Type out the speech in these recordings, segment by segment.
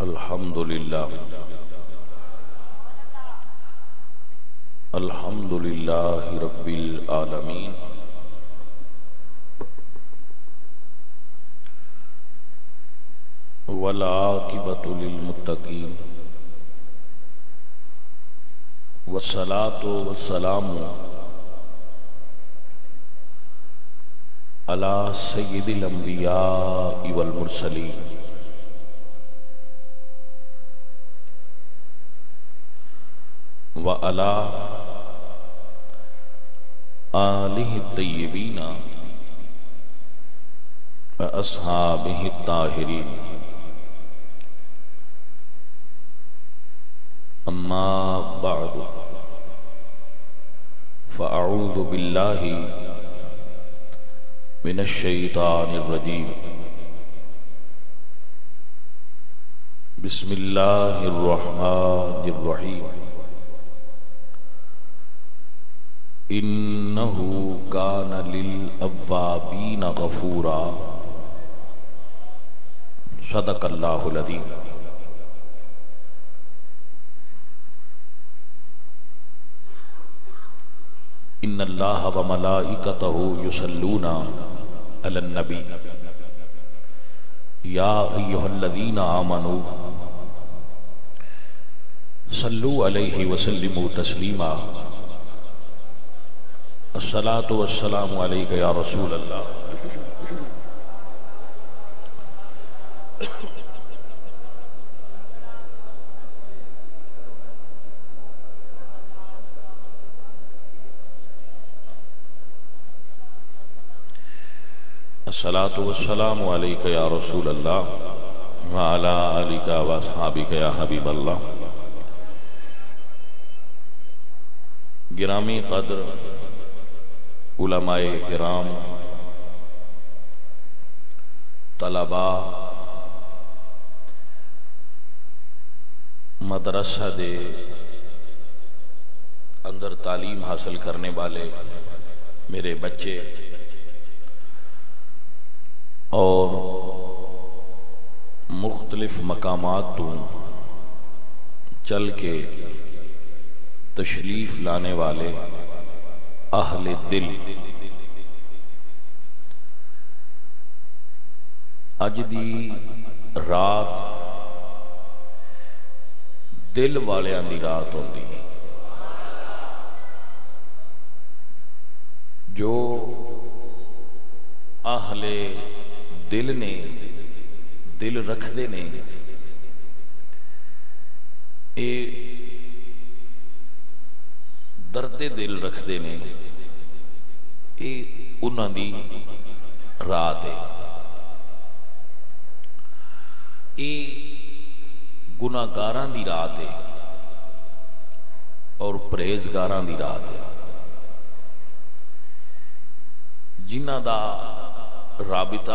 الحمد للہ رب العالمین والعاقبۃ للمتقین والصلاۃ والسلام علی سید الانبیاء والمرسلین وعلی آلہ الطیبین واصحابہ الطاہرین اما بعد فاعوذ باللہ من الشیطان الرجیم بسم اللہ الرحمن الرحیم انہ کان للأوابین غفورا صدق اللہ العظیم۔ ان اللہ وملائکتہ یصلون علی النبی یا ایہا الذین آمنوا صلوا علیہ وسلموا تسلیما الصلاۃ والسلام علیک یا رسول اللہ۔ الصلاۃ والسلام علیک یا رسول اللہ وعلی آلک واصحابک یا حبیب اللہ۔ گرامی قدر علماء کرام، طلباء، مدرسہ دے اندر تعلیم حاصل کرنے والے میرے بچے اور مختلف مقامات تو چل کے تشریف لانے والے اہل دل، اج دی رات دل والیاں دی رات ہوندی، جو اہل دل نے، دل رکھ دے نے، اے درد دل رکھ دے نے، اے انہاں دی رات ہے، اے گناہگاراں دی رات ہے اور پرہیزگاراں دی رات ہے، جنہاں دا رابطہ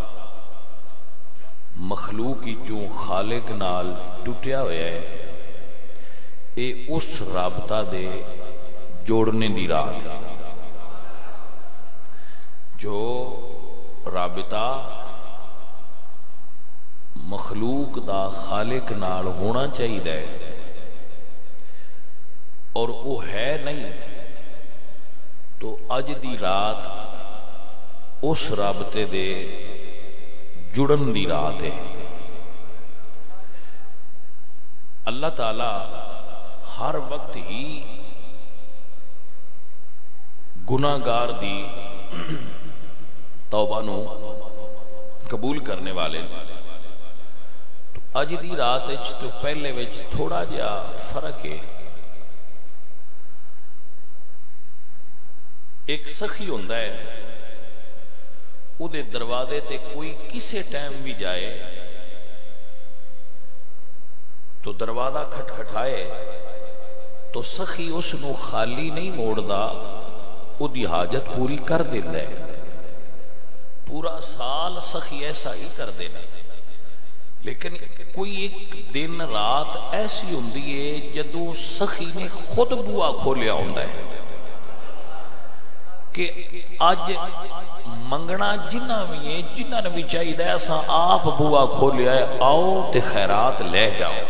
مخلوق چوں خالق نال ٹوٹیا ہویا ہے، اے اس رابطہ دے جوڑنے دی رات ہے۔ جو رابطہ مخلوق دا خالق نال ہونا چاہیے اور وہ ہے نہیں، تو اج دی رات اس رابطے دے جڑن دی رات ہے۔ اللہ تعالی ہر وقت ہی گناہگار دی توبہ نو قبول کرنے والے، تو اج دی رات تو پہلے وچ تھوڑا جا فرق ہے۔ ایک سخی ہوندا ہے، او دے دروازے تے کوئی کسے ٹائم بھی جائے تو دروازہ کھٹکھٹائے تو سخی اس نو خالی نہیں موڑدا، او دی حاجت پوری کر دیندا ہے۔ پورا سال سخی ایسا ہی کر دینا، لیکن کوئی ایک دن رات ایسی ہوندی ہے جدوں سخی نے خود بوا کھولیا ہوندا ہے کہ اج منگنا جنہ بھی ہے جنہ نے بھی چاہیے ایسا آپ بوا کھولیا ہے آؤ تے خیرات لے جاؤ.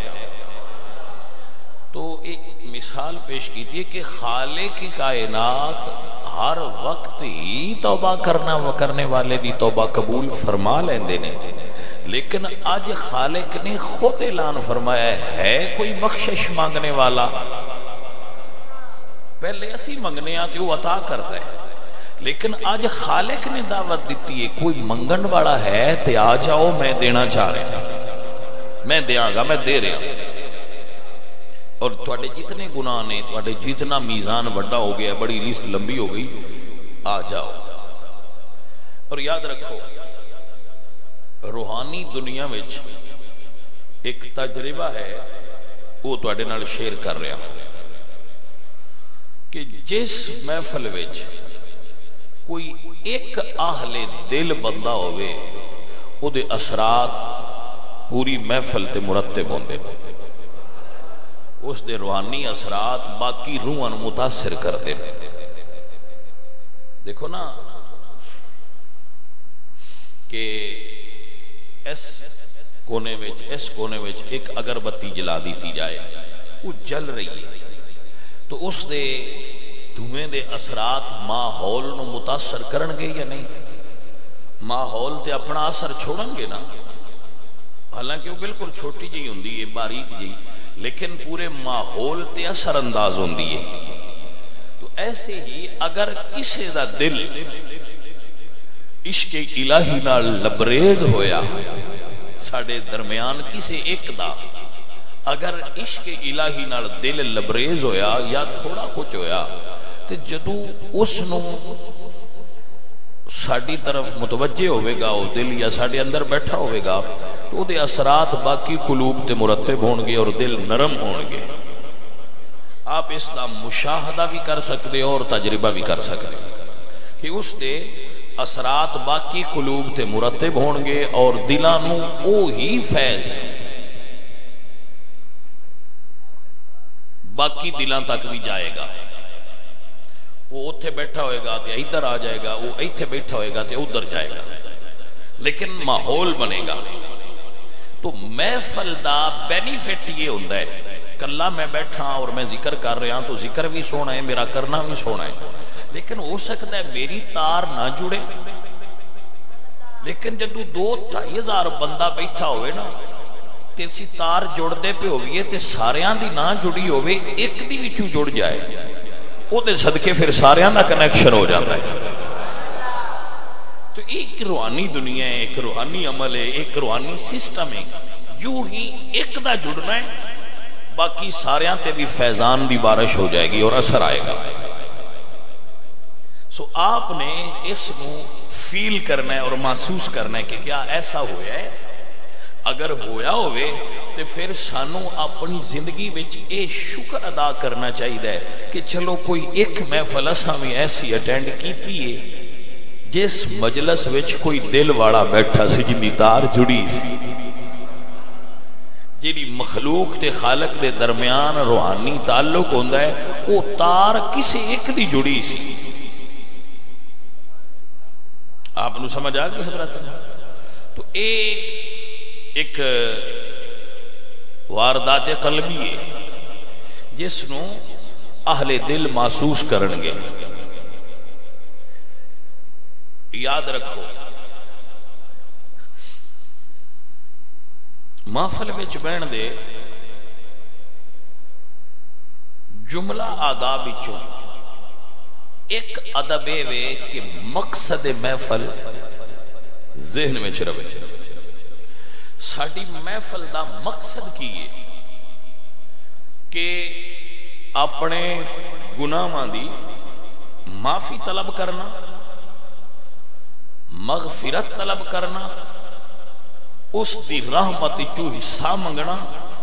تو ایک مثال پیش کی تھی کہ خالق کی کائنات ہر وقت ہی توبہ کرنے والے دی توبہ قبول فرما لیندے نے، لیکن آج خالق نے خود اعلان فرمایا ہے کوئی بخشش مانگنے والا. پہلے اسی منگنے آتے وہ عطا کرتا ہے، لیکن آج خالق نے دعوت دیتی ہے کوئی منگن والا ہے تے آ جاؤ میں دینا چاہ رہا ہوں، میں دیاں گا، میں دے رہا ہوں. اور تھوڑے جتنے گناہ نے، تھوڑے جتنا میزان بڑا ہو گیا، بڑی لسٹ لمبی ہو گئی، آ جاؤ. اور یاد رکھو روحانی دنیا میں ایک تجربہ ہے وہ تھوڑے نال شیئر کر رہا ہوں کہ جس محفل وچ کوئی ایک اہل دل بندہ ہوئے او دے اثرات پوری محفل تے مرتب ہوندے، اس دے روحانی اثرات باقی روحاں متاثر کرتے. دیکھو نا کہ اس کونے وچ ایک اگربتی جلا دیتی جائے، وہ جل رہی ہے تو اس دے دھویں دے اثرات ماحول نو متاثر کرن گے یا نہیں؟ ماحول تے اپنا اثر چھوڑن گے نا، حالانکہ وہ بالکل چھوٹی جی ہوندی ہے، باریک جی، لیکن پورے ماحول تے اثر انداز ہوندی ہے. تو ایسے ہی اگر کسی دا دل عشق الہی نال لبریز ہویا، ساڑے درمیان کسی ایک دا اگر عشق الہی نال دل لبریز ہویا یا تھوڑا کچھ ہویا تو جدو اس نو ساڑی طرف متوجہ ہوئے گا وہ دل یا ساڑے اندر بیٹھا ہوئے گا تو دے اثرات باقی قلوب تے مرتب ہون گے اور دل نرم ہون گے. آپ اس دا مشاہدہ بھی کر سکتے اور تجربہ بھی کر سکتے کہ اس دے اثرات باقی قلوب تے مرتب ہون گے اور دلانو او ہی فیض باقی دلان تک بھی جائے گا. وہ اتھے بیٹھا ہوئے گا تے ادھر آ جائے گا، وہ ایتھے بیٹھا ہوئے گا تے ادھر جائے گا، لیکن ماحول بنے گا. تو محفل دا بینیفٹ یہ ہوتا ہے کلا میں بیٹھا اور میں ذکر کر رہا ہوں تو ذکر بھی سونا ہے، میرا کرنا بھی سونا ہے، لیکن ہو سکتا ہے میری تار نہ جڑے. لیکن جدو 2-2.5 ہزار بندہ بیٹھا ہوئے نا تے سی تار جڑ دے پہ ہوئے تے ساریاں دی نہ جڑی ہوئے ایک دی وچوں جڑ جائے، وہ دے صدقے پھر ساریاں دا کنیکشن ہو جاتا ہے. تو ایک روحانی دنیا ہے، ایک روحانی عمل ہے، ایک روحانی سسٹم ہے. یوں ہی ایک دا جڑنا ہے، باقی ساریاں تے بھی فیضان دی بارش ہو جائے گی اور اثر آئے گا. سو آپ نے اس نو فیل کرنا ہے اور محسوس کرنا ہے کہ کیا ایسا ہوا ہے. اگر ہویا ہوئے تو پھر سانو اپنی زندگی وچ اے شکر ادا کرنا چاہیے کہ چلو کوئی ایک محفل اساں بھی ایسی اٹینڈ کیتی ہے جس مجلس وچ کوئی دل والا بیٹھا سی جن تار جڑی سی، جیڑی مخلوق تے خالق دے درمیان روحانی تعلق ہوندا ہے وہ تار کسی ایک دی جڑی سی. آپ نو سمجھ آ گئی حضرت؟ تو اے ایک واردات قلبی ہے جس نو اہل دل محسوس کرن گے. یاد رکھو محفل وچ بہن دے جملہ آداب وچوں ایک ادب وے کہ مقصد محفل ذہن میں رہے. ساڑی محفل دا مقصد کی ہے کہ اپنے گناہاں دی معافی طلب کرنا، مغفرت طلب کرنا، اس دی رحمت چو حصہ منگنا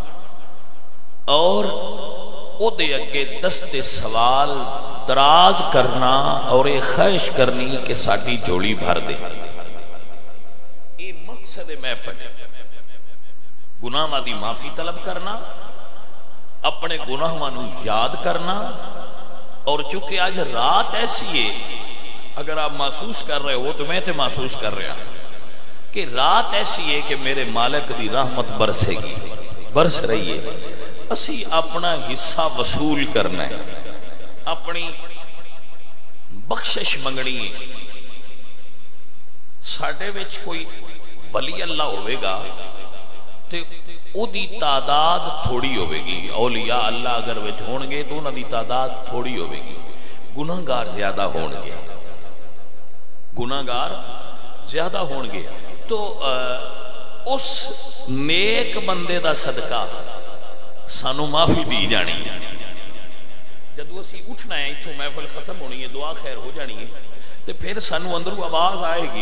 اور او دے اگے دست سوال دراز کرنا اور ایک خواہش کرنی کہ ساڑی جوڑی بھر دے. یہ مقصد محفل ہے. گناہاں دی معافی طلب کرنا، اپنے گناہاں نو یاد کرنا، اور چونکہ آج رات ایسی ہے اگر آپ محسوس کر رہے ہو تو میں تے محسوس کر رہا کہ رات ایسی ہے کہ میرے مالک دی رحمت برسے گی، برس رہی ہے. اسی اپنا حصہ وصول کرنا ہے، اپنی بخشش منگنی ہے. ساڈے وچ کوئی ولی اللہ ہوئے گا تے او دی تعداد تھوڑی ہوئے گی. اولیاء اللہ اگر وچ ہون گے تو انہاں دی تعداد تھوڑی ہوئے گی. گناہگار زیادہ ہون گے، گناہگار زیادہ ہون گے. تو اس نیک بندے دا صدقہ سانو معافی دی جانی ہے. جدو اسی اٹھنا ہے اتھوں محفل ختم ہونی ہے، دعا خیر ہو جانی ہے، تو پھر سانو اندروں آواز آئے گی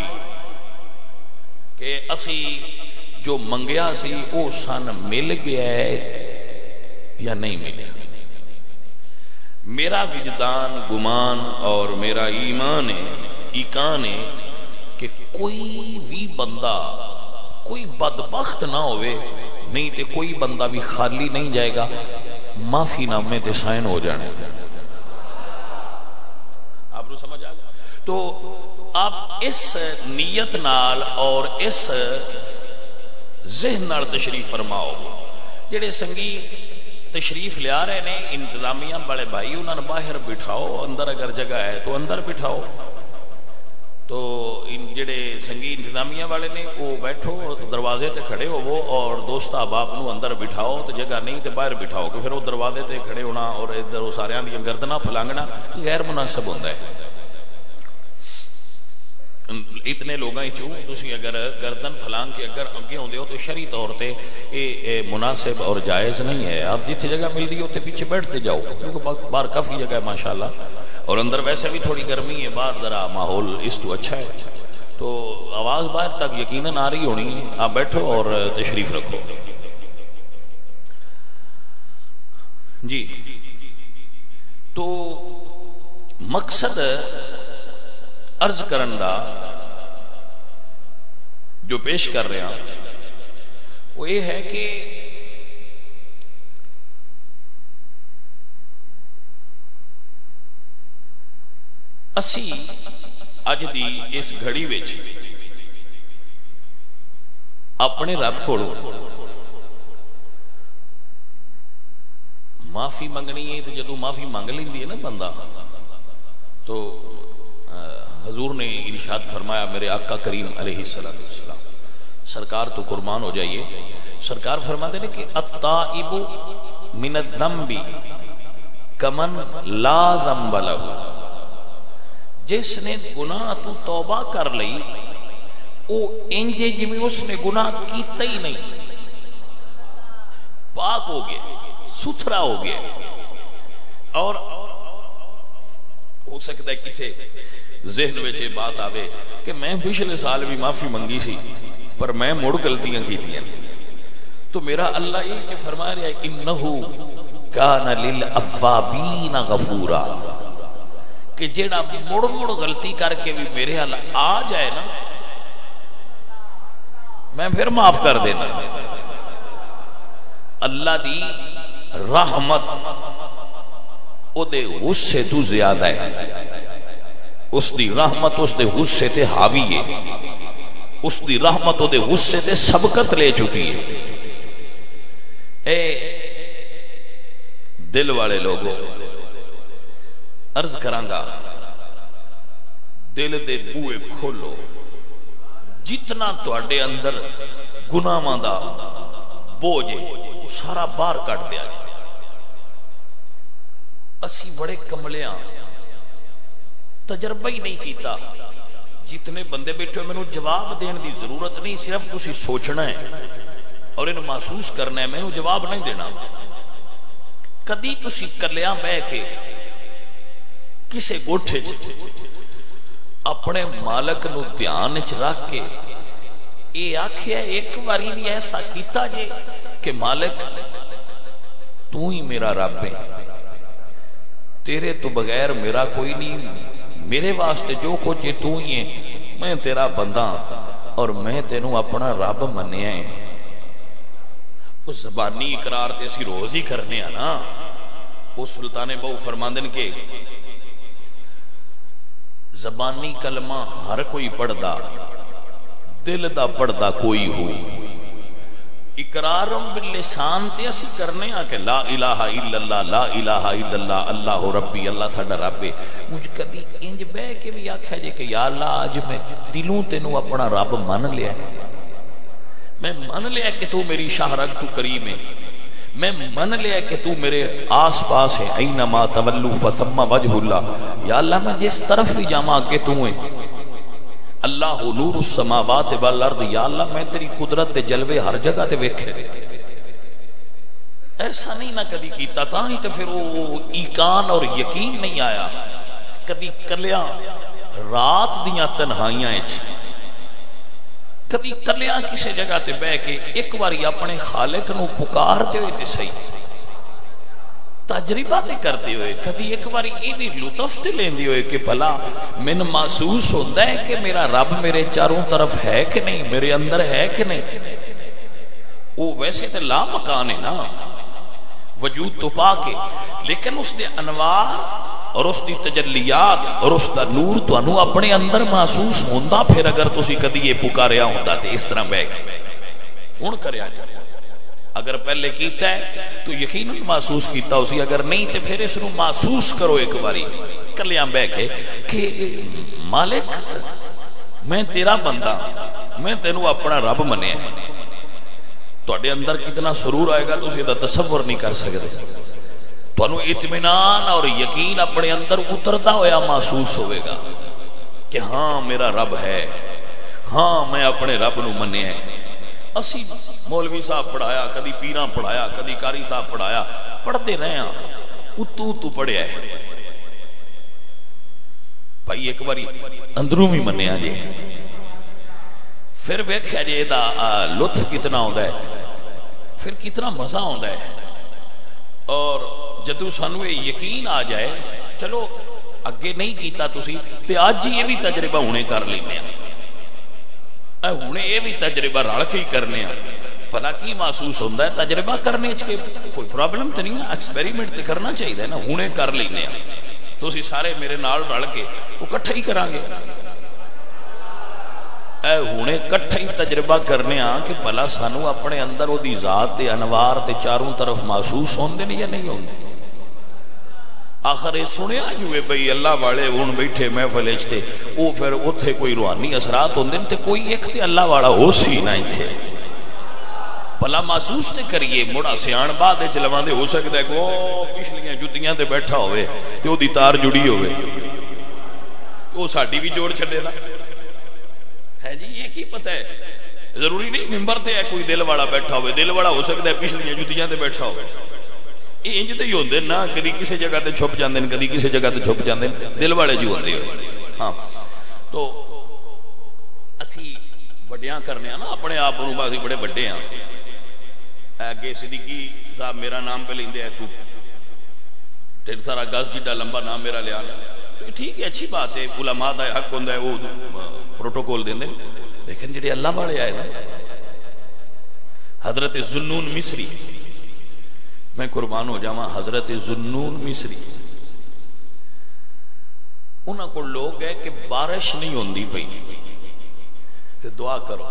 کہ اسی جو منگیا سی او سان مل گیا ہے یا نہیں ملیا. میرا وجدان گمان اور میرا ایمان ہے کہ کوئی بھی بندہ کوئی بدبخت نہ ہوئے، نہیں تے کوئی بندہ بھی خالی نہیں جائے گا. معافی نامے تے سائن ہو جانے. آپ کو سمجھ آ گیا؟ تو آپ اس نیت نال اور اس ذہن نال تشریف فرماؤ. جڑے سنگی تشریف لیا رہے نے انتظامیہ بڑے بھائی، انہوں نے باہر بٹھاؤ، اندر اگر جگہ ہے تو اندر بٹھاؤ. تو جڑے سنگی انتظامیہ والے نے وہ بیٹھو دروازے تے کھڑے ہو وہ، اور دوست احباب نو اندر بٹھاؤ. تو جگہ نہیں تو باہر بٹھاؤ کہ پھر وہ دروازے تے کھڑے ہونا اور ادھر وہ سارے دی گردنا پھلانگنا غیر مناسب ہوتا ہے. اتنے لوگاں چوں تسی اگر گردن پھلانگ کے اگر اگے ہوندے ہو تو شرعی طور تے اے مناسب اور جائز نہیں ہے. آپ جتھے جگہ ملتی ہو تے پیچھے بیٹھتے جاؤ، کیونکہ باہر کافی جگہ ہے ماشاءاللہ، اور اندر ویسے بھی تھوڑی گرمی ہے، باہر ذرا ماحول اس تو اچھا ہے. تو آواز باہر تک یقیناً آ رہی ہونی ہے. آپ بیٹھو اور تشریف رکھو. جی تو مقصد عرض کرن دا جو پیش کر رہے ہیں وہ یہ ہے کہ اسی اج دی اس گھڑی وچ اپنے رب کو معافی منگنی ہے. تو جدو معافی منگ لیندی ہے نا بندہ، تو حضور نے ارشاد فرمایا، میرے آقا کریم علیہ السلام سرکار تو قربان ہو جائیے، سرکار فرماتے ہیں کہ التائب من الذنب کمن لا ذنب لہ. جس نے گناہ تو توبہ کر لئی او انجے جمیں اس نے گناہ کیتا ہی نہیں، پاک ہو گیا، ستھرا ہو گیا. اور ہو سکتا ہے کسی ذہن میں یہ بات آوے کہ میں پچھلے سال بھی معافی منگی سی پر میں مڑ غلطیاں کیتیاں. تو میرا اللہ یہ کہ فرما رہا ہے انہو کان للافابین غفورا، کہ جیڑا مڑ غلطی کر کے بھی میرے اللہ آ جائے نا میں پھر معاف کر دینا. اللہ دی رحمت او دے غصے تو زیادہ ہے. اس دی رحمت اس دے غصے تے حاوی ہے. اس دی رحمت او دے غصے تے سبقت لے چکی ہے. اے دل والے لوگوں عرض کرانگا، دل دے بوئے کھولو. جتنا تواڈے اندر گناہاں دا بوجھ ہے سارا باہر کٹ دیا جائے. اسی بڑے کملیاں تجربہ ہی نہیں کیتا. جتنے بندے بیٹھے میں نے جواب دین دی ضرورت نہیں، صرف تسی سوچنا ہے اور انہوں محسوس کرنا ہے. میں نے جواب نہیں دینا. کدی تسی کلیاں بہ کے کسے گوٹھے اپنے مالک نو دھیان چ رکھ کے یہ آکھیا ایک باری بھی ایسا کیتا جے کہ مالک تو ہی میرا رب ہے، تیرے تو بغیر میرا کوئی نہیں، میرے واسطے جو کچھ ہے تو ہی ہے، میں تیرا بندہ اور میں تینوں اپنا رب منیا ہے. اس زبانی اقرار تے اسی روز ہی کرنے ہیں نا. وہ سلطان بہو فرماندن کے زبانی کلمہ ہر کوئی پڑھدا، دل دا پڑھدا کوئی ہو۔ اقرارم باللسان تے اسی کرنے آ کہ لا الہ الا اللہ، لا الہ الا اللہ، اللہ ربی، اللہ ساڈا رب ہے۔ مجھ کدی انج بہ کے بھی آکھیا جے کہ یا اللہ اج میں دلوں تینوں اپنا رب من لیا ہے، میں من لیا کہ تو میری شاہ رگ تو کریم ہے، میں من لیا کہ تو میرے آس پاس ہے، اینما تولوا فثم وجہ اللہ، یا اللہ میں جس طرف بھی جاواں کہ تو ہے، اللہ نور السماوات والارض، یا اللہ میں تیری قدرت دے جلوے ہر جگہ تے ویکھے۔ ایسا نہیں نہ کدی کیتا، تاں ہی تے پھر وہ ایقان اور یقین نہیں آیا۔ کدی کلیاں رات دیاں تنہائیاں وچ، کدی کلیاں کسی جگہ تے بہ کے ایک باری اپنے خالق نو پکارتے ہوئے تے صحیح، تجربہ تے کرتے ہوئے، کدی ایک باری یہ بھی لطف تے لیندے ہوئے کہ بھلا من محسوس ہوتا ہے کہ میرا رب میرے چاروں طرف ہے کہ نہیں، میرے اندر ہے کہ نہیں۔ وہ ویسے تے لا مکان ہے نا وجود تو پا کے، لیکن اس دے انوار اور اس دی تجلیات اور اس دا نور تانوں اپنے اندر محسوس ہوندا، پھر اگر تسی کدی یہ پکاریا ہوندا تے اس طرح بہ کے ہن کریا جائے۔ اگر پہلے کیتا ہے تو یقیناً محسوس کیتا اسی، اگر نہیں تو پھر اس نو محسوس کرو ایک باری کلیاں بہ کے کہ مالک میں تیرا بندہ، میں تینوں اپنا رب منیا۔ تواڈے اندر کتنا سرور آئے گا تسی دا تصور نہیں کر سکتے۔ تانوں اطمینان اور یقین اپنے اندر اترتا ہویا محسوس ہوئے گا کہ ہاں میرا رب ہے، ہاں میں اپنے رب نو منیا ہے۔ اسی مولوی صاحب پڑھایا، کدی پیراں پڑھایا، کدی قاری صاحب پڑھایا، پڑھتے رہے ہیں، اتو پڑھیا ہے بھائی، ایک باری اندروں بھی منیا جی، پھر ویکھیا جی دا لطف کتنا ہوندا ہے، پھر کتنا مزہ ہوندا ہے۔ اور جدو سانو یہ یقین آ جائے، چلو اگے نہیں کیتا تسی تے اج یہ بھی تجربہ ہونے کر لینے ہیں، ہوں یہ بھی تجربہ رل کے ہی کرنے ہیں، بھلا کی محسوس ہوتا ہے تجربہ کرنے کے کوئی پرابلم تو نہیں ہے، ایکسپیریمنٹ تو کرنا چاہیے نا، ہوں کر لینے ہیں۔ تو اسی سارے میرے نال رل کے وہ کٹھا ہی کریں گے، اے ہوں کٹھا ہی تجربہ کرنے ہاں کہ بھلا سانو اپنے اندر وہ دی ذات دے انوار تے چاروں طرف محسوس ہوندے نے یا نہیں ہوندے۔ آخر یہ سنیا جو بھئی اللہ والے ہون بیٹھے محفل اچھتے، وہ پھر اتھے کوئی روحانی اثرات ہوندے تے کوئی ایک تے اللہ والا ہو سی نہ تھے، بھلا محسوس تے کریے۔ مڑا سیان بعد چلواندے ہو سکتا ہے کہ وہ پچھلیاں جتیاں تے بیٹھا ہوئے تے وہ دی تار جڑی ہوئے، وہ ساڈی بھی جوڑ چھڈے دا ہے جی، یہ کی پتہ ہے، ضروری نہیں ممبر تے ہے کوئی دل والا بیٹھا ہوئے، دل والا ہو سکتا ہے پچھلیاں جتیاں تے بیٹھا ہوئے۔ یہ انج تے ہی ہوندے نا، کدی کسی جگہ تے چھپ جاندے نے، کدی کسی جگہ تے چھپ جاندے نے، دل والے جو ہوندے ہوئے۔ ہاں تو اسی وڈیاں کرنے ہیں نا اپنے آپ نوں، اسی بڑے وڈے ہاں۔ اگے صدیقی صاحب میرا نام پہ لیندے ہیں، تے سارا گز جڈا لمبا نام میرا لیا، تو ٹھیک ہے، اچھی بات ہے، علماء دا حق ہوندا ہے، وہ پروٹوکول دیندے، لیکن جڑے اللہ والے آئے نا، حضرت ذوالنون مصری، میں قربان ہو جاواں، حضرت ذوالنون مصری، انہاں کو لوگ ہے کہ بارش نہیں ہوندی پئی تے دعا کرو،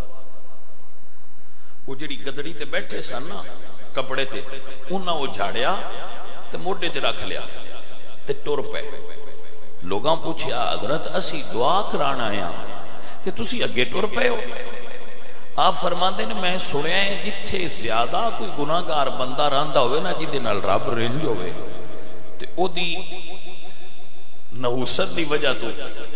وہ جڑی گدڑی تے بیٹھے سن نا کپڑے تے، انہاں وہ جھاڑیا تے موڈے تے رکھ لیا تے ٹر پے۔ لوگاں پوچھیا حضرت اسی دعا کرانا آیا تے تسی اگے ٹر پے ہو؟ آپ فرماندے نے میں سنیا ہے جتھے زیادہ کوئی گناہگار بندہ رہندا ہوئے نا، جدے نال رب رنج ہوئے تے او دی نحوست دی وجہ تو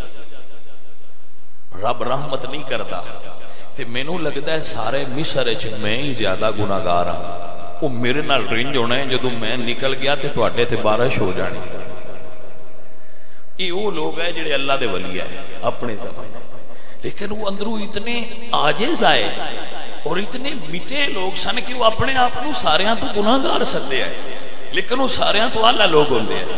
رب رحمت نہیں کردا، تے مینوں لگدا ہے سارے مصر وچ میں ہی زیادہ گناہگار ہاں، وہ میرے نال رنج ہونا ہے، جدوں میں نکل گیا تے تواڈے تے بارش ہو جانی۔ یہ وہ لوگ ہیں جڑے اللہ دے ولی ہے اپنے زمانے، لیکن وہ اندروں اتنے عاجز آئے اور اتنے مٹے لوگ سن کہ وہ اپنے آپ کو ساریاں تو گناہگار سکتے ہیں، لیکن وہ ساریاں تو اللہ لوگ ہوندے ہیں۔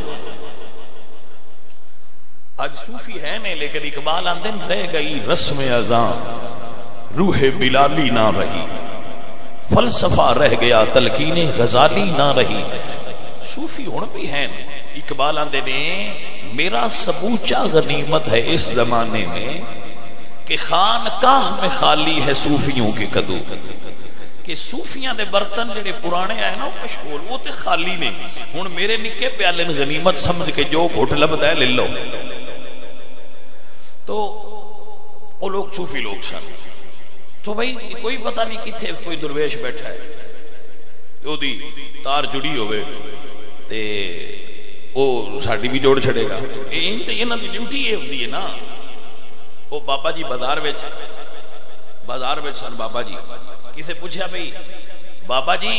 آج صوفی ہے نہیں، لیکن اقبال آندے رہ گئی رسم اذاں روح بلالی نہ رہی، فلسفہ رہ گیا تلقین غزالی نہ رہی۔ صوفی ہن بھی ہیں اقبال آندے نے میرا سبوچہ غنیمت ہے اس زمانے میں کہ خانقاہ میں خالی ہے صوفیوں کے کدو، کہ صوفیاں دے برتن جڑے پرانے آئے نا مشغول وہ تے خالی نہیں، ہن میرے نکے پیالے غنیمت سمجھ کے جو گھٹ لبدا ہے لے لو۔ تو وہ لوگ صوفی لوگ سن، تو بھئی کوئی پتہ نہیں کتھے کوئی درویش بیٹھا ہے او دی تار جڑی ہوئے تے او ساڈی بھی جوڑ چھڑے گا، تے انہاں دی ڈیوٹی یہ ہوندی ہے نا۔ وہ بابا جی بازار وچ سن، بابا جی کسے پوچھا بھئی بابا جی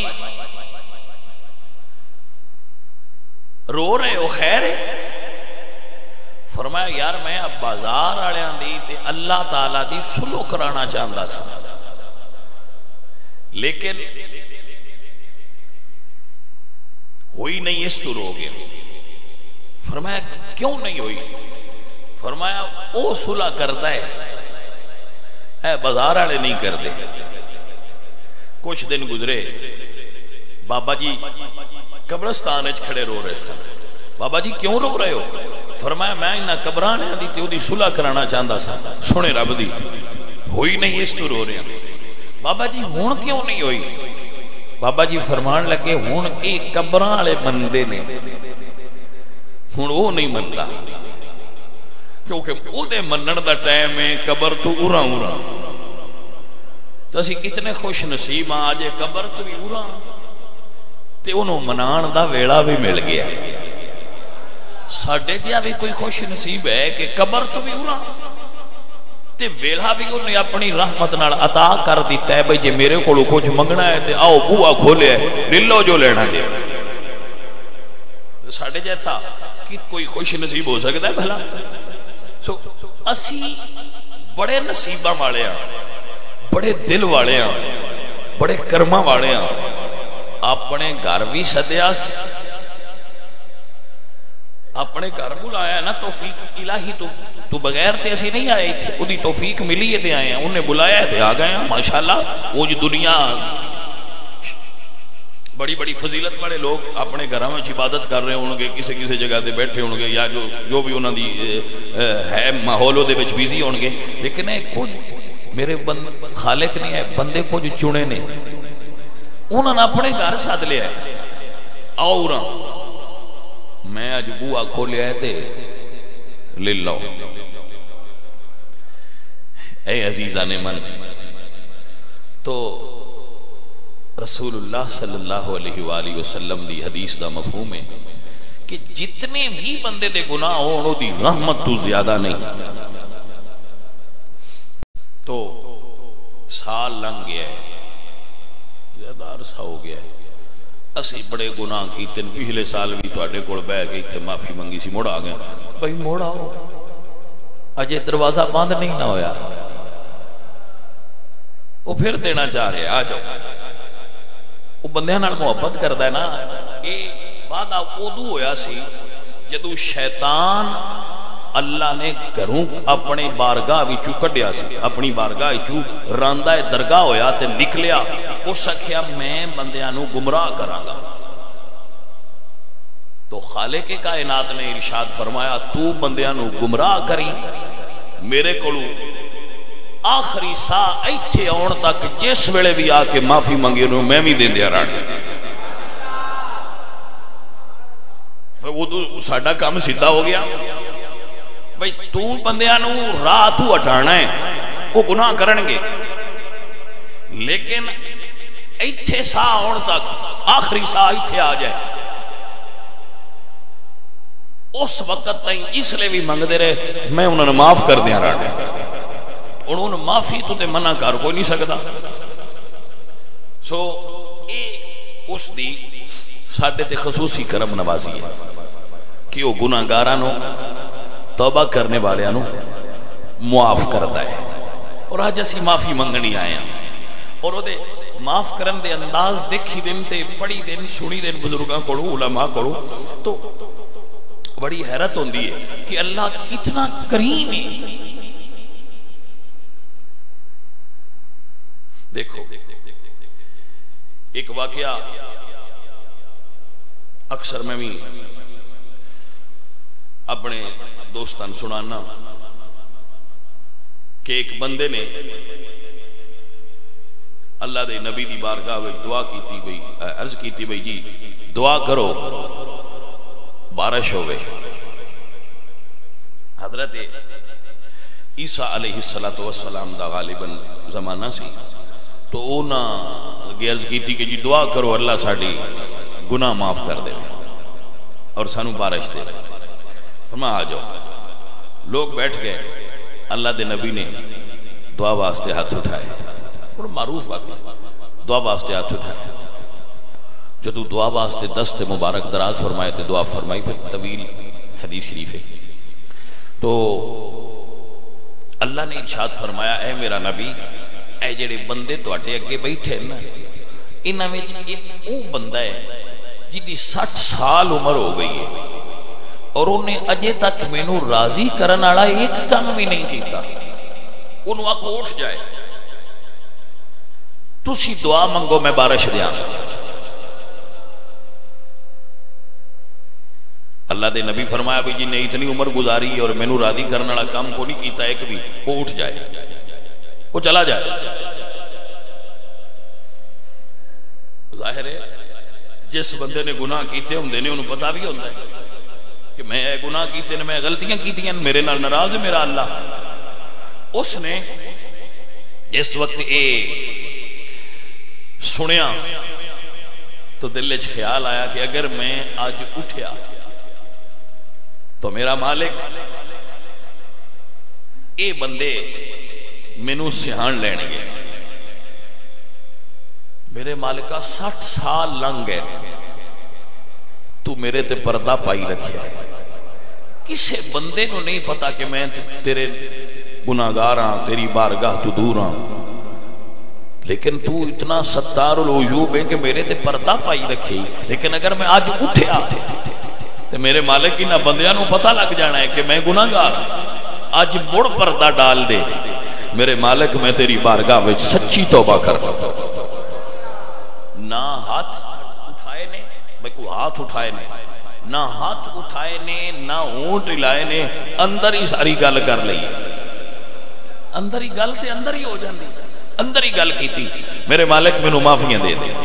رو رہے ہو خیر ہے؟ فرمایا یار میں اب بازار آڑیاں دی تے اللہ تعالیٰ دی سلو کرانا چاہتا سا، لیکن ہوئی نہیں اس تو رو گیا۔ فرمایا کیوں نہیں ہوئی؟ فرمایا او صلح کرتا ہے اے بازار آڑے نہیں کر دے۔ کچھ دن گزرے، بابا جی قبرستان اچ کھڑے رو رہے سن۔ بابا جی کیوں رو رہے ہو؟ فرمایا میں انہاں قبرانے دی تے اودی صلح کرانا چاہتا سا، سنے رب دی ہوئی نہیں اس تو رو رہے ہیں۔ بابا جی ہون کیوں نہیں ہوئی؟ بابا جی فرمان لگے ہون ایک قبراں والے بندے نے، ہن وہ نہیں منتا کیونکہ او دے منن دا ٹائم ہے قبر تو اُراں تو اسی کتنے خوش نصیب ہاں آج قبر تو بھی اُراں تے انہوں منان دا ویڑا بھی مل گیا۔ ساڈے کیا بھی کوئی خوش نصیب ہے کہ قبر تو بھی اُراں تے ویڑا بھی انہیں اپنی رحمت نال عطا کر دیتا ہے۔ بھئی جے میرے کو کچھ منگنا ہے تے آؤ بوا کھولے ہے لے لو جو لینا دے۔ ساڈے جیسا کوئی خوش نصیب ہو سکتا ہے بھلا؟ اسی بڑے نصیبہ والے ہیں، بڑے دل والے ہیں، بڑے کرمہ والے ہیں۔ اپنے گھر بھی سدیا، اپنے گھر بلایا نا، توفیق الہی تو بغیر تے اسی نہیں آئے تھے، وہ دی توفیق ملی ہے تے آئے ہیں، انہیں بلایا تھے آ گئے ہیں۔ ماشاءاللہ وہ جو دنیا بڑی بڑی فضیلت والے لوگ اپنے گھروں میں عبادت کر رہے ہوں گے، کسی کسی جگہ دے بیٹھے ہوں گے، یا جو بھی انہوں دی ہے ماحولوں دے وچ بیزی ہوں گے، لیکن کچھ میرے خالق نہیں ہے، بندے کچھ چنے نے، انہوں نے اپنے گھر ساتھ لیا ہے۔ آؤ راں میں اج بوا کھولیا ہے تے لے لو۔ اے عزیزان من، تو رسول اللہ صلی اللہ علیہ وآلہ وسلم دی حدیث دا مفہوم ہے کہ جتنے بھی بندے دے گناہ ہوں دی رحمت تو زیادہ نہیں۔ تو سال لنگ گیا ہے، زیادہ عرصہ ہو گیا ہے، اسی بڑے گناہ کیتے، پچھلے سال بھی تواڈے کول بیٹھ کے اتنے معافی منگی سی، مڑ آ گیا۔ بھائی مڑ آؤ، اجے دروازہ بند نہیں نہ ہویا، وہ پھر دینا چاہ رہے، آ جاؤ۔ وہ بندیاں نال محبت کردا ہے نا۔ یہ وعدہ ادو ہویا سی جدو شیطان اللہ نے گھروں اپنے بارگاہ وچوں کڈیا سی، اپنی بارگاہ وچوں راندہ درگاہ ہویا تے نکلیا، اس آکھیا میں بندیاں نو گمراہ کراں گا۔ تو خالق کائنات نے ارشاد فرمایا تو بندیاں نو گمراہ کری، میرے کولو آخری سا ایتھے آن تک جس ویلے بھی آ کے معافی منگے نو میں بھی دین دیا رہا۔ وہ تو ساڈا کام سیدھا ہو گیا۔ بھئی تو بندیاں نو راہ تو ہٹانا ہے، وہ گناہ کرنگے، لیکن ایتھے سا آن تک آخری سا ایتھے آ جائے، اس وقت تائیں اس لئے بھی منگ دے رہے میں انہوں نے معاف کر دیا رہا، انہوں نے معافی تو تے منع کر کوئی نہیں سکتا۔ اس دی ساڈے تے خصوصی کرم نوازی ہے کہ وہ گناہگاراں نو توبہ کرنے والے نو معاف کرتا ہے۔ اور آج اسی معافی منگنی آئے ہیں، اور وہ دے معاف کرن دے انداز دیکھی دن تے پڑھی دن سنی دن بزرگاں کڑو علماء کڑو تو بڑی حیرت ہوندی ہے کہ اللہ کتنا کریم ہے۔ دیکھو ایک واقعہ اکثر میں بھی اپنے دوستان سنانا کہ ایک بندے نے اللہ دے نبی دی بارگاہ وچ دعا کیتی بھئی عرض کیتی بھئی جی دعا کرو بارش ہوئے. حضرت عیسیٰ علیہ السلام دا غالباً زمانہ سی تو انہاں عرض کیتی کہ جی دعا کرو اللہ ساڈی گناہ معاف کر دے اور سانو بارش دے. فرما آ جاؤ. لوگ بیٹھ گئے. اللہ دے نبی نے دعا واسطے ہاتھ اٹھائے. اور معروف واقعہ دعا واسطے ہاتھ اٹھائے. جدو دعا واسطے دست مبارک دراز فرمائے تو دعا فرمائی. پھر طویل حدیث شریف ہے. تو اللہ نے ارشاد فرمایا اے میرا نبی اے جڑے بندے تواڈے اگے بیٹھے نا انہاں وچ ایک او بندہ ہے جدی 60 سال عمر ہو گئی ہے اور انہیں اجے تک مینوں راضی کرن والا ایک کام بھی نہیں کیتا. انہوں آکو اٹھ جائے تسی دعا منگو میں بارش دیاں. اللہ دے نبی فرمایا بھی جی نے اتنی عمر گزاری اور مینوں راضی کرن والا کام کو نہیں کیتا ایک بھی. وہ اٹھ جائے وہ چلا جائے. ظاہر ہے جس بندے نے گناہ کیتے ہوندے نے انہوں پتہ بھی ہوندا ہے کہ میں گناہ کیتے نے میں غلطیاں کیتیاں میرے نال ناراض ہے میرا اللہ. اس نے اس وقت اے سنیا تو دل وچ خیال آیا کہ اگر میں آج اٹھیا تو میرا مالک اے بندے مینوں سہان لین گے. میرے مالکہ 60 سال لنگ گئے تو میرے تے پردہ پائی رکھیا ہے. کسے بندے نو نہیں پتا کہ میں تیرے گناہگار ہاں تیری بارگاہ تو دور ہاں لیکن تو اتنا ستار العیوب ہے کہ میرے تے پردہ پائی رکھی. لیکن اگر میں آج اٹھیا تو میرے مالک کی نہ بندیاں نو پتہ لگ جانا ہے کہ میں گناہگار آج مڑ پردہ ڈال دے. میرے مالک میں تیری بارگاہ وچ سچی توبہ کر نہ ہاتھ اٹھائے نے میں کو ہاتھ اٹھائے نے نہ ہاتھ اٹھائے نے نہ اونٹ لائے نے اندر ہی ساری گل کر لئی. اندر ہی گل تے اندر ہی ہو جاندی. اندر ہی گل کیتی میرے مالک مینوں معافیاں دے دے.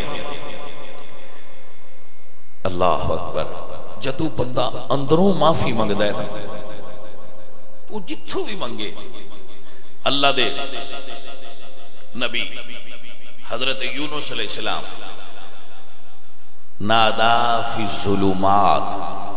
اللہ اکبر. جدو بندہ اندروں معافی منگدا ہے وہ جتھوں بھی منگے. اللہ دے نبی حضرت یونس علیہ السلام نادا فی الظلمات.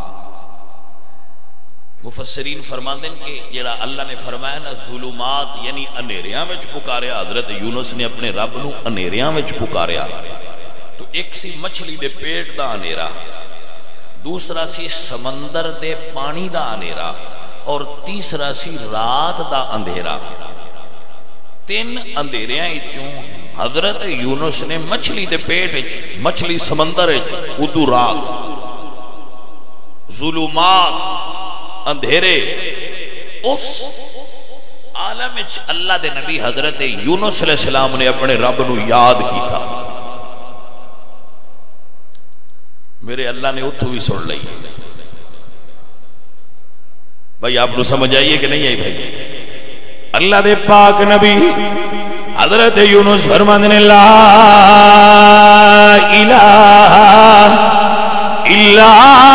مفسرین فرماندے ہیں کہ جڑا اللہ نے فرمایا نا ظلمات یعنی اندھیریاں وچ پکاریا. حضرت یونس نے اپنے رب نو اندھیریاں وچ پکاریا تو ایک سی مچھلی دے پیٹ دا اندھیرا, دوسرا سی سمندر دے پانی دا اندھیرا اور تیسرا سی رات دا اندھیرا. 3 اندھیریاں وچوں حضرت یونس نے مچھلی دے پیٹ مچھلی سمندر ادو رات ظلمات اندھیرے اس عالم وچ اللہ دے نبی حضرت یونس علیہ السلام نے اپنے رب نو یاد کیتا. میرے اللہ نے اتھو بھی سن لئی. بھائی آپ کو سمجھ آئیے کہ نہیں آئی بھائی. اللہ دے پاک نبی حضرت یونس فرماندے نے لا الہ الا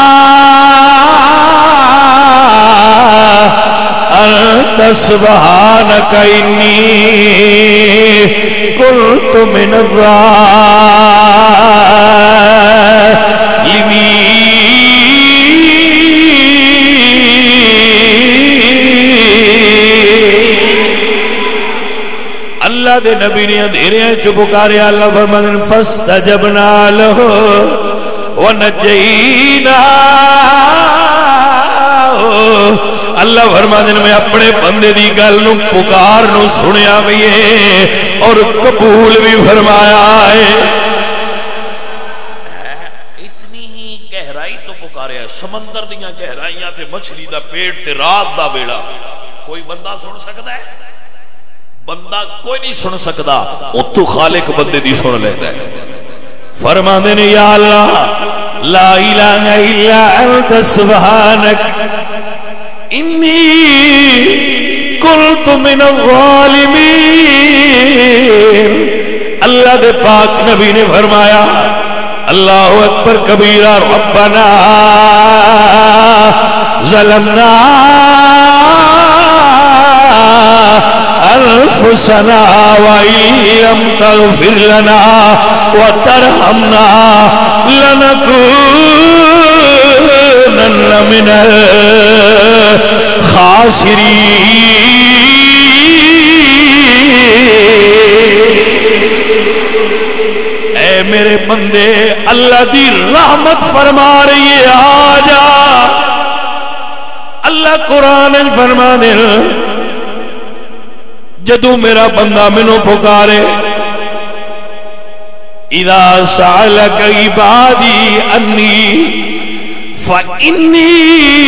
انت سبحانک انی کنت من اللہ دے نبی نے اندھیریاں چ پکاریا. اللہ فرماتے ہیں فاستجبنا له ونجینا. اللہ فرماتے ہیں میں اپنے بندے دی گل نو پکار نو سنیا بھی ہے اور قبول بھی فرمایا ہے. اتنی ہی گہرائی تو پکاریا ہے. سمندر دیاں گہرائیاں تے مچھلی دا پیٹ تے رات دا بیڑا کوئی بندہ سن سکتا ہے؟ بندہ کوئی نہیں سن سکتا. اتو خالق بندے دی سن لیتا ہے. فرماندے نے یا اللہ لا الہ الا انت سبحانک انی قلت من الظالمین. اللہ دے پاک نبی نے فرمایا اللہ اکبر کبیرہ ربنا ظلمنا انفسنا وإن لم تغفر لنا وترحمنا لنكونن من الخاسرين. اے میرے بندے اللہ دی رحمت فرما رہی ہے آجا. اللہ قرآن فرما دے جدو میرا بندہ منو پکارے اذا سألك عبادی انی فإنی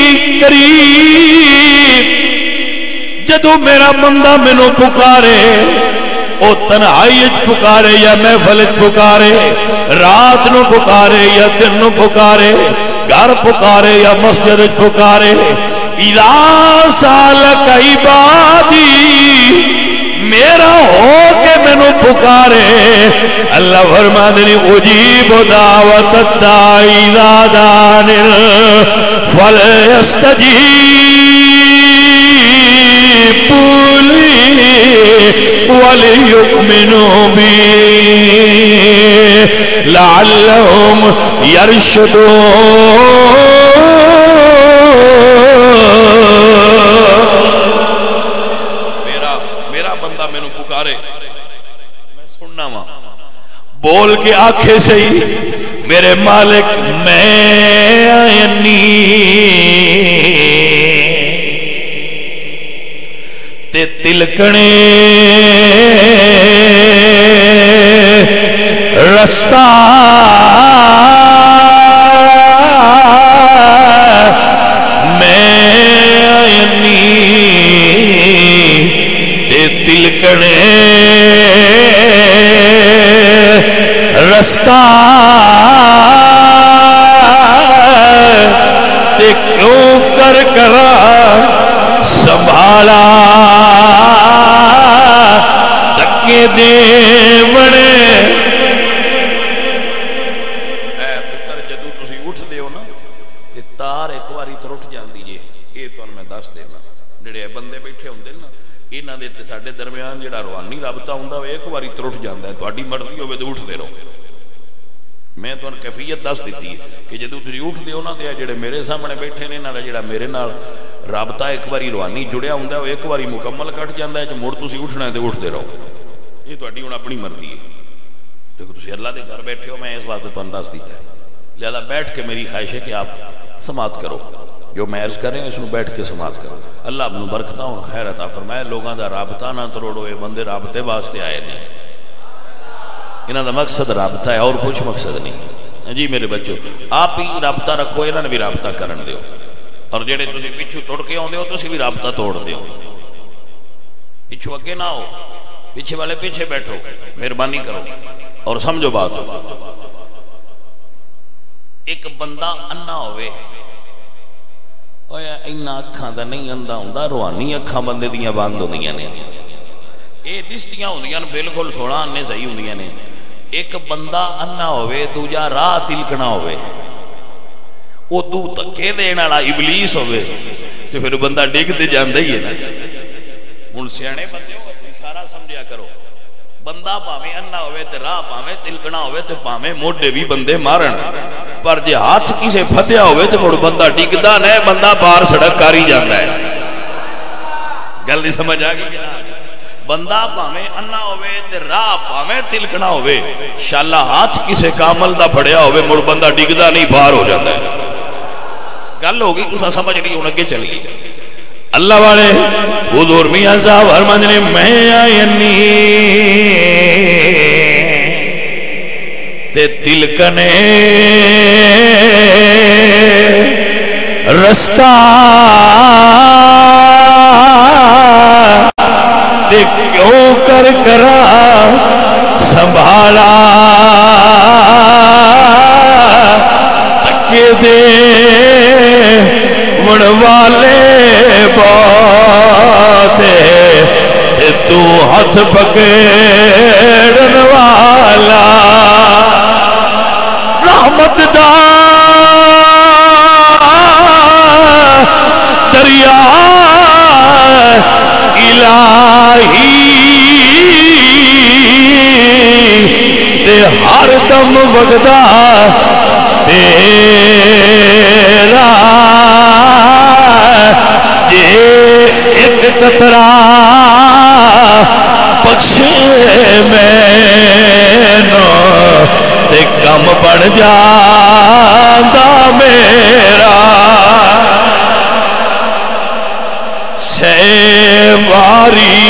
قریب. جدو میرا بندہ منو پکارے او تنہائی پکارے یا محفل پکارے رات نو پکارے یا دن نو پکارے گھر پکارے یا مسجد پکارے اذا سألك عبادی میرا ہو کے مینو پکارے اللہ فرما دے اجیب دعوت الداعی اذا دعان فلیستجیبوا لی ولیؤمنوا بی لعلہم یرشدون. میرا بندہ میں نے پکارے میں سننا ماں بول کے آنکھیں سہی میرے مالک میں آئینی تے تلکنے رستہ میں آئینی تلکنے رستہ تے کیوں کر کرا سنبھالا دکے دے بڑے. اے پتر جدو تسی اٹھ دیو نا تے تار ایک واری تو اٹھ جاندی جے. یہ تو میں دس دینا جڑے بندے بیٹھے ہوندے نا انہاں دے تے ساڈے درمیان جڑا روحانی رابطہ ہوندا ہے ایک واری ترٹ جاندا ہے. تہاڈی مرضی ہوے تے اٹھدے رہو. میں تانوں کیفیت دس دیتی ہے کہ جدو تسی اٹھدے ہو نا تے جڑے میرے سامنے بیٹھے نے انہاں دا جڑا میرے نال رابطہ ایک واری روحانی جڑیا ہوندا ہے ایک واری مکمل کٹ جاندا ہے. جو مڑ تسی اٹھنا ہے تے اٹھدے رہو. یہ تہاڈی ہن اپنی مرضی ہے. دیکھو تسی اللہ دے گھر بیٹھے ہو میں اس واسطے تانوں دس دیتا ہے. لہذا بیٹھ کے میری خواہش ہے کہ آپ سماعت کرو. جو میں عرض کریں اس میں بیٹھ کے سماعت کرو. اللہ اپنوں برکتاں اور خیر عطا فرمائے. لوگاں دا رابطہ نہ توڑو. یہ بندے رابطے واسطے آئے نہیں. انہاں دا مقصد رابطہ ہے اور کچھ مقصد نہیں. جی میرے بچوں آپ ہی رابطہ رکھو انہاں نے بھی رابطہ کرن دیو. اور جڑے تسی پچھو توڑ کے آندے ہو تسی بھی رابطہ توڑ دیو. پچھو اگے نہ ہو پیچھے والے پیچھے بیٹھو. مہربانی کرو اور سمجھو بات. ایک بندہ انا ہوئے اینا اکھاں دا نہیں اندھا ہوندا. روحانی اکھاں بندے دیاں بند ہوندیاں نے. یہ دستیاں ہوندیاں بالکل سونا انے صحیح ہوندیاں نے. ایک بندہ انا ہوئے دوجا راہ تلکنا ہوئے وہ تو تکے دینا لا ابلیس ہوئے تو پھر بندہ ڈگ تے جاندہ ہی ہے نا. ہن سیانے بندے ہو اشارہ سمجھیا کرو. بندہ پاویں انا ہوئے تے راہ پاویں تلکنا ہوئے تے پاویں موڈے بھی بندے مارن. پر جے ہاتھ کسے پھدیا ہوئے تے مڑ بندہ ڈگدا نہ بندہ پار سڑک کاری جاندا ہے. گل دی سمجھ آ گئی. بندہ پاویں انا ہوئے تے راہ پاویں تلکنا ہوئے شالا ہاتھ کسے کامل دا پھڑیا ہوئے مڑ بندہ ڈگدا نہیں پار ہو جاتا ہے. گل ہوگی تسا سمجھ نہیں ہن اگے چلی. اللہ والے حضور میاں صاحب فرماندے نے میں آئینی تے تلکنے رستہ تے کیوں کر کرا سنبھالا تکے دے وڑ والے موتے تو ہاتھ پکڑن والا رحمت دا دریا الہی تے ہر دم وگدا تیرا جے ایک قطرہ بخشے مینوں تے کم بن جاندا میرا سیواری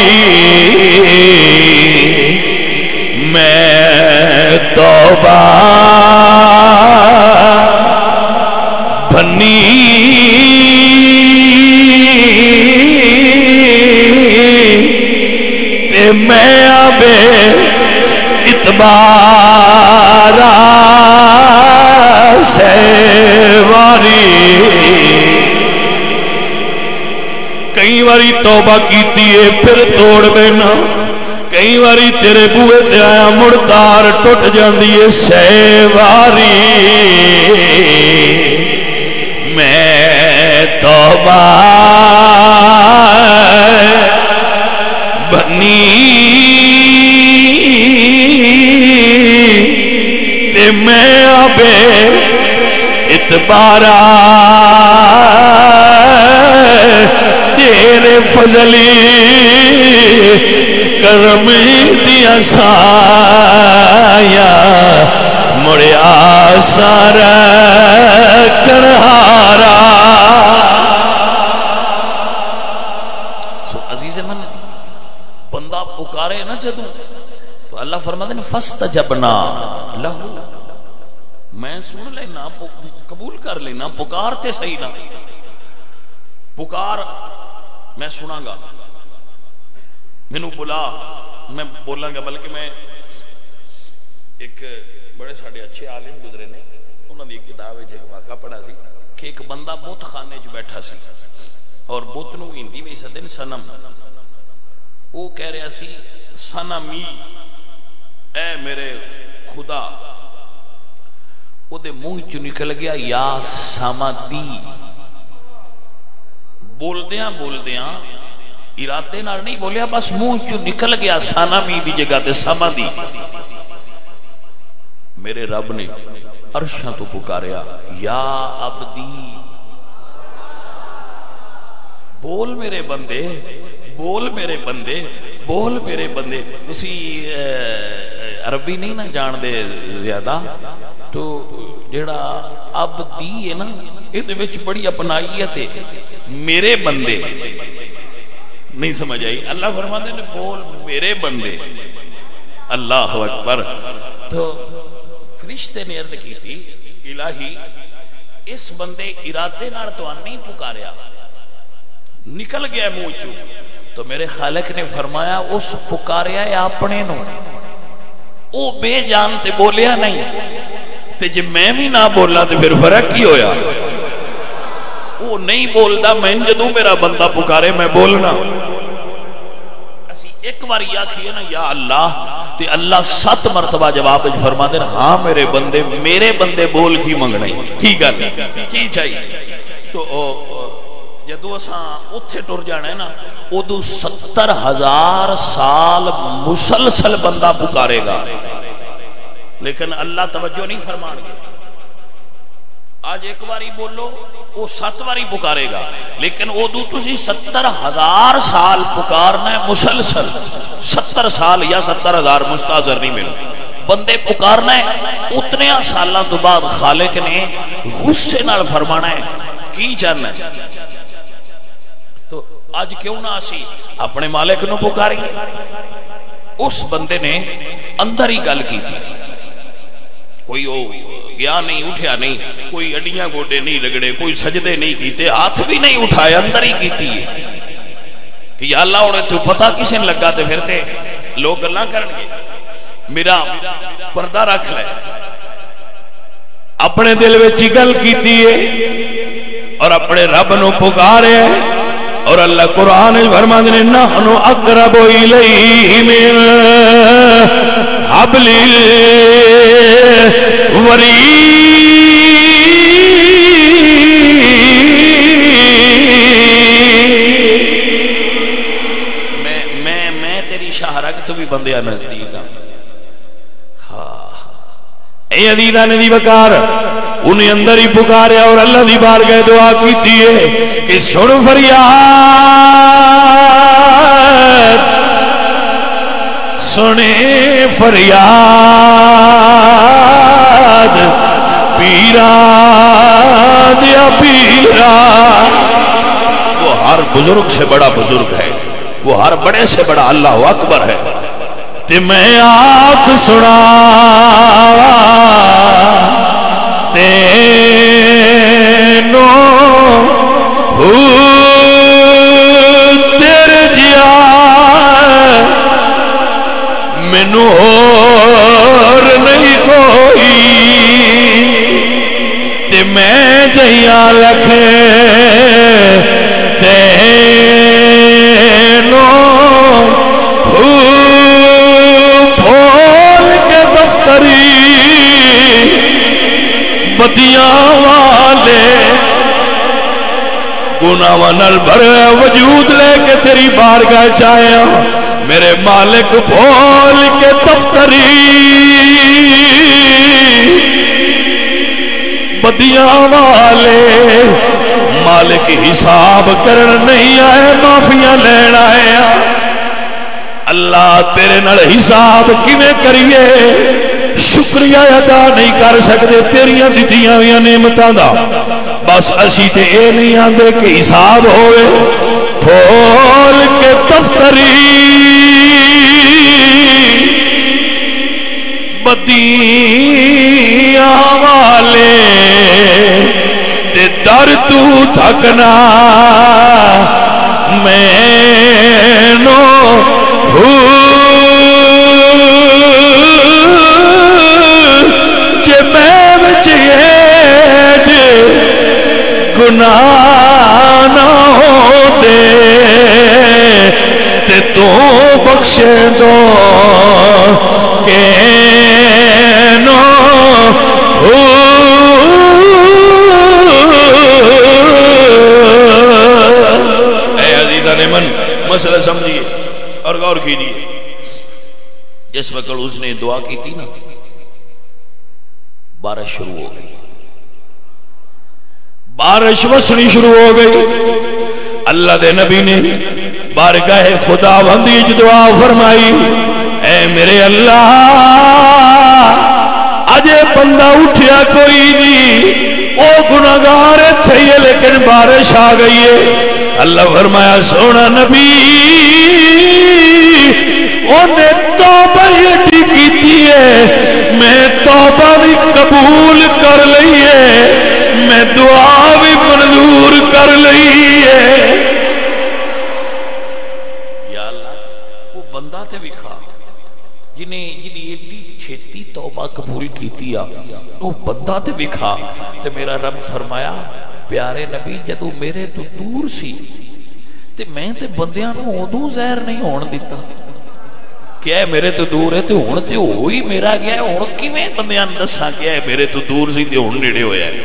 میں توبہ بنی تے میں ابے اتبارا سیواری کئی باری توبہ کیتی ہے پھر توڑ دینا کئی باری تیرے بوئے تے آیا مڑتار ٹوٹ جاندی ہے سیواری میں توبہ بنی تے میں ابے اتبارا تیرے فضلی کرمی دیا سایا مڑیا سارا کنہارا عزیز من بندہ پکارے نا جدوں تو اللہ فرماتے ہیں فاستجبنا لہو میں سن لینا قبول کر لینا پکارتے صحیح نہ پکار میں سنا گا مینوں بلا میں بولاں گا بلکہ میں ایک بڑے ساڑے اچھے عالم گزرے نے انہوں نے کتاب ایک واقعہ پڑھا سی کہ ایک بندہ بت خانے جو بیٹھا سی اور بت نو ہندی میں سدن سنم وہ کہہ رہا سی سنمی اے میرے خدا وہ دے منہ چ نکل گیا یا سامدی بولدیاں ارادے نال نہیں بولیا بس منہ چ نکل گیا سانمی دی جگہ تے سامدی میرے رب نے عرشاں تو پکاریا یا عبدی بول میرے بندے بول میرے بندے بول میرے بندے تسی عربی نہیں نہ جان دے زیادہ تو جڑا عبدی ہے نا یہ وچ بڑی اپنائیت ہے میرے بندے نہیں سمجھ آئی اللہ فرماتے ہیں بول میرے بندے اللہ اکبر تو فرشتے نے عرض کی تھی الہی اس بندے ارادے نال تو نہیں پکاریا نکل گیا منہ چوں تو میرے خالق نے فرمایا اس پکاریا ہے اپنے نو او بے جان تے بولیا نہیں تے جے میں بھی نہ بولا تے پھر فرق کی ہویا وہ نہیں بولدا میں جدوں میرا بندہ پکارے میں بولنا اسی ایک بار یا کھیے نا یا اللہ تے اللہ 7 مرتبہ جواب فرما دے ہاں میرے بندے بول کی منگنا کی گل کی چاہیے تو جدو اساں اوتھے ٹر جانا ہے نا ادو 70,000 سال مسلسل بندہ پکارے گا لیکن اللہ توجہ نہیں فرمان گے آج ایک باری بولو وہ 7 باری پکارے گا لیکن ادو تسی 70,000 سال پکارنا ہے مسلسل 70 سال یا 70,000 مستحضر نہیں ملو بندے پکارنا ہے اتنے سالوں تو بعد خالق نے غصے نال فرمانا ہے کی چاہنا ہے تو آج کیوں نہ اسی اپنے مالک نو پکاری اس بندے نے اندر ہی گل کی تھی کوئی گیا نہیں اٹھیا نہیں کوئی اڈیاں گوڈے نہیں رگڑے کوئی سجدے نہیں کیتے ہاتھ بھی نہیں اٹھائے اندر ہی کیتی ہے کہ یا اللہ انہیں تو پتہ کسے لگا تے پھر تے لوگ گلاں کرن گے میرا پردہ رکھ لے اپنے دل وچ گل کیتی ہے اور اپنے رب نو پکارے اور اللہ قرآن فرماتے ہیں نحن اقرب الیہ من حبل الورید میں تیری شاہرگ تو بھی بندیا نزدیک ہاں اے عزیزہ نے دی بکار انہیں اندر ہی پکاریا اور اللہ دی بارگاہ دعا کیتی ہے کہ سن فریاد سنے فریاد پیرا دیا پیرا. وہ ہر بزرگ سے بڑا بزرگ ہے, وہ ہر بڑے سے بڑا اللہ اکبر ہے. تے میں آنکھ سنا تینو تیرے جیا مینو اور نہیں کوئی تے میں جیا لکھے تینو بھول کے دفتری بدیاں والے گناہاں نال بھرے وجود لے کے تیری بارگاہ چاہیا میرے مالک بھول کے دفتری بدیاں والے مالک حساب کرن نہیں آئے معافیاں لین آئے. اللہ تیرے نال حساب کیویں کریے شکریہ ادا نہیں کر سکتے تیریاں دتیاں ہوئیاں نعمتاں دا. بس اسی تے اے نہیں آندے کہ حساب ہوئے کھول کے دفتری بدیاں والے تے در تو تھکنا مینو جے میں بچے گناہ نہ ہو دے تے تو بخشے دو کہ نو اے عزیزان من مسئلہ سمجھئے اور غور کیجئے. جس وقت اس نے دعا کی تھی نا بارش شروع ہو گئی, بارش وسنی شروع ہو گئی. اللہ دے نبی نے بارگاہ خدا بندی دعا فرمائی اے میرے اللہ اجے بندہ اٹھیا کوئی نہیں او گناہگار تھے لیکن بارش آ گئی ہے. اللہ فرمایا سونا نبی انہیں توبہ یہ کی ہے میں توبہ بھی قبول کر لئی ہے میں دعا بھی منظور کر لئی ہے. یا اللہ وہ بندہ تے بھی کھا جنہیں ایڈی چھیتی توبہ قبول کیتی ہے وہ بندہ تے بھی کھا. تے میرا رب فرمایا پیارے نبی جدو میرے تو دور سی تے میں تے بندیاں نو ادو زہر نہیں ہون دیتا. کیا ہے میرے تو دور ہے تے ہون تے ہوئی میرا گیا ہے ہون کیویں بندیاں دساں کیا ہے میرے تو دور سی تے ہون نیڑے ہویا ہے.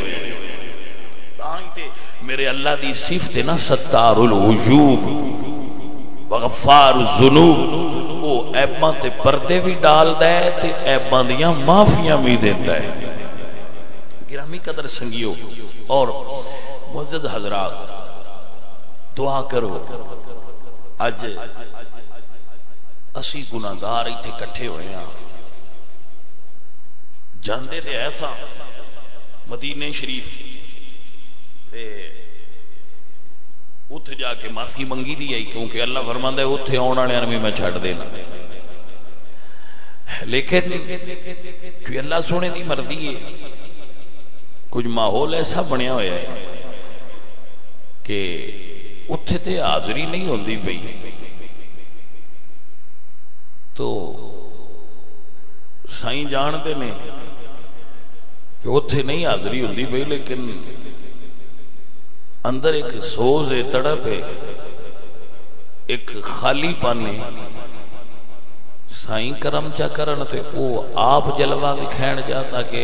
میرے اللہ دی صفت نا ستار العیوب وغفار الذنوب وہ عیباں تے پردے بھی ڈال دے تے عیباں دیاں معافیاں بھی دیندا ہے. گرامی قدر سنگیو اور معزز حضرات دعا کرو اج اسی گناہگار ایتھے کٹھے ہوئے ہیں جاندے تے ایسا مدینے شریف اتھے جا کے معافی منگی دی آئی کیونکہ اللہ فرماندا ہے اتھے آن والے بھی میں چھڈ دینا. لیکن کہ اللہ سونے دی مرضی ہے کچھ ماحول ایسا بنیا ہوا ہے کہ اتھے تے حاضری نہیں ہوندی پئی تو سائیں جانتے نے کہ اتھے نہیں حاضری ہوندی پئی لیکن اندر ایک سوز ہے تڑپ ہے ایک خالی پانے سائیں کرم چا کرن تے وہ آپ جلوہ دکھائن جاتا کہ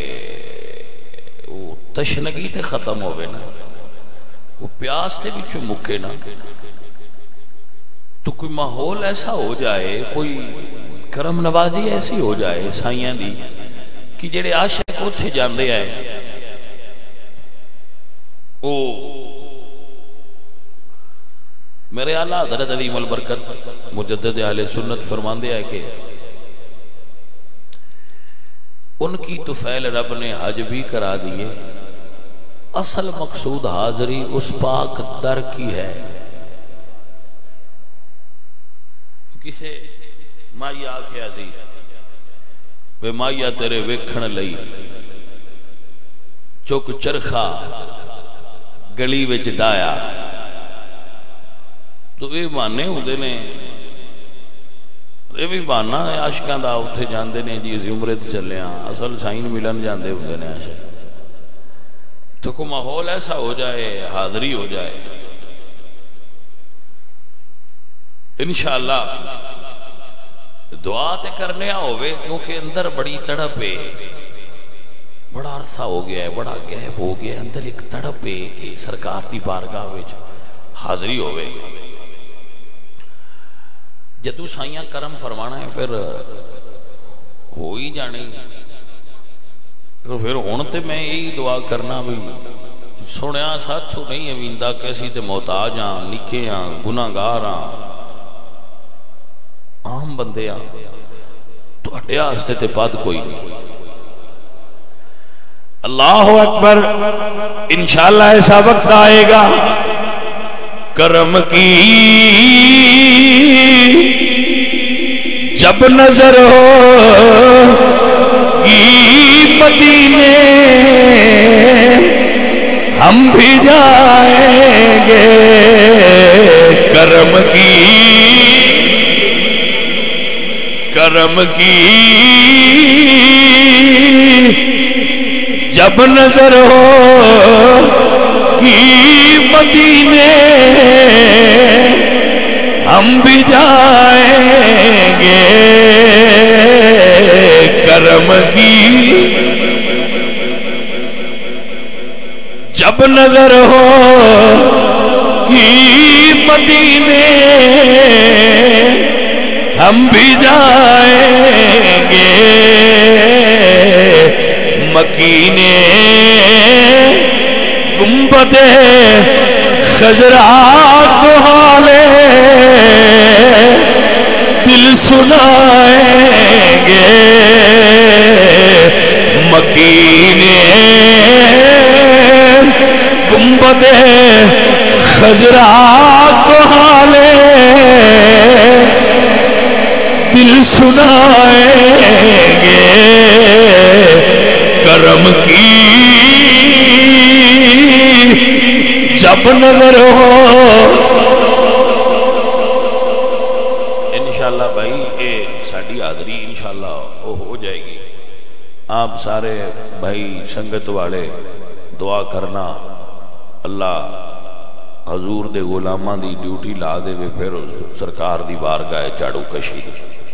وہ تشنگی تے ختم ہوئے نا، وہ پیاس تے بچو مکے نا، تو کوئی ماحول ایسا ہو جائے، کوئی کرم نوازی ایسی ہو جائے سائیاں دی کہ جڑے عاشق اتھے جاندے آئے وہ میرے اعلیٰ حضرت عظیم البرکت مجدد اہل سنت فرماندے آئے کہ ان کی طفیل رب نے حج بھی کرا دیے، اصل مقصود حاضری اس پاک در کی ہے۔ کسے مائیا آکھیا سی وے مائیا تیرے ویکھن لئی چک چرخا گلی وچ ڈایا، تو یہ مانے ہوندے نے، یہ بھی ماننا عاشقاں دا اتھے جاندے نے جی اسی عمرے تے چلے ہاں، اصل سائن ملن جاندے ہوندے نے عاشق، تو کوئی ماحول ایسا ہو جائے، حاضری ہو جائے، انشاءاللہ دعا تے کرنے ہوئے، کیونکہ اندر بڑی تڑپ ہے، بڑا عرصہ ہو گیا ہے، بڑا گیپ ہو گیا ہے، اندر ایک تڑپ ہے کہ سرکار دی بارگاہ وچ حاضری ہوئے۔ جدو سائیاں کرم فرمانا ہے پھر ہو ہی جانے، تو پھر ہونتے میں یہی دعا کرنا بھی سنیا ساتھو نہیں اویندہ کیسی تے محتاج ہاں، نکھے ہاں، گناہگار ہاں، عام بندے ہاں، تو اٹھے آستے تے بات کوئی نہیں۔ اللہ اکبر، انشاءاللہ ایسا وقت آئے گا کرم کی جب نظر ہو گی مدینے ہم بھی جائیں گے، کرم کی جب نظر ہو گی مدینے ہم بھی جائیں گے، کرم کی جب نظر ہو گی مدینے ہم بھی جائیں گے، مکینے گنبد خضرا کو حالے دل سنائیں گے، مکینے گنبد خضرا کو حالے دل سنائیں گے، کرم کی جب نظر ہو۔ انشاءاللہ بھائی یہ ساڑھی حاضری انشاءاللہ وہ ہو جائے گی، آپ سارے بھائی سنگت والے دعا کرنا، اللہ حضور دے غلاماں دی ڈیوٹی لا دے، پھر سرکار دی بارگاہ چاڑو کشی۔